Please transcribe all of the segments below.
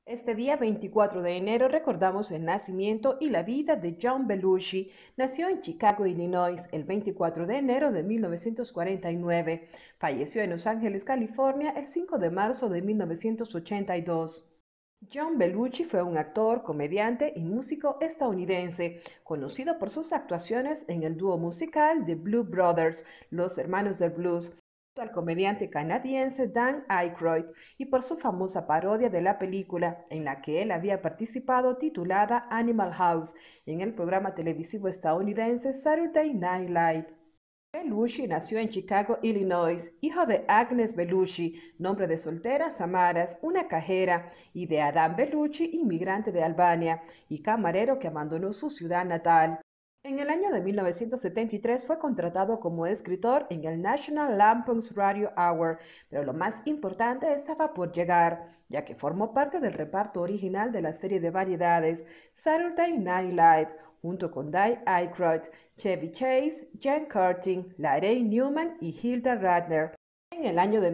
Este día 24 de enero recordamos el nacimiento y la vida de John Belushi. Nació en Chicago, Illinois, el 24 de enero de 1949. Falleció en Los Ángeles, California, el 5 de marzo de 1982. John Belushi fue un actor, comediante y músico estadounidense, conocido por sus actuaciones en el dúo musical The Blues Brothers, Los Hermanos del Blues, junto al comediante canadiense Dan Aykroyd, y por su famosa parodia de la película en la que él había participado titulada Animal House en el programa televisivo estadounidense Saturday Night Live. Belushi nació en Chicago, Illinois, hijo de Agnes Belushi, nombre de soltera Samaras, una cajera, y de Adam Belushi, inmigrante de Albania y camarero que abandonó su ciudad natal. En el año de 1973 fue contratado como escritor en el National Lampoon's Radio Hour, pero lo más importante estaba por llegar, ya que formó parte del reparto original de la serie de variedades Saturday Night Live, junto con Guy Aykroyd, Chevy Chase, Jan Curtin, Larry Newman y Hilda Radner. En el año de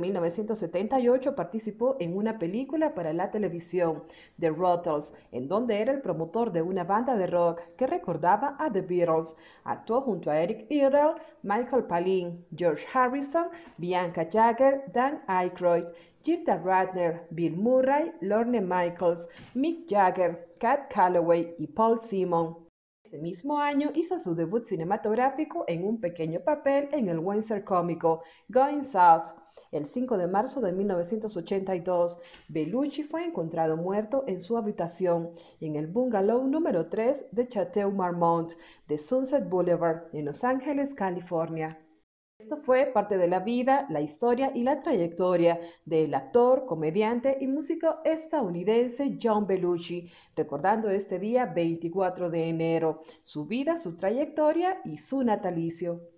1978 participó en una película para la televisión, The Rottles, en donde era el promotor de una banda de rock que recordaba a The Beatles. Actuó junto a Eric Idle, Michael Palin, George Harrison, Bianca Jagger, Dan Aykroyd, Gilda Radner, Bill Murray, Lorne Michaels, Mick Jagger, Cab Calloway y Paul Simon. Ese mismo año hizo su debut cinematográfico en un pequeño papel en el western cómico Going South. El 5 de marzo de 1982, Belushi fue encontrado muerto en su habitación en el bungalow número 3 de Chateau Marmont de Sunset Boulevard, en Los Ángeles, California. Esto fue parte de la vida, la historia y la trayectoria del actor, comediante y músico estadounidense John Belushi, recordando este día 24 de enero, su vida, su trayectoria y su natalicio.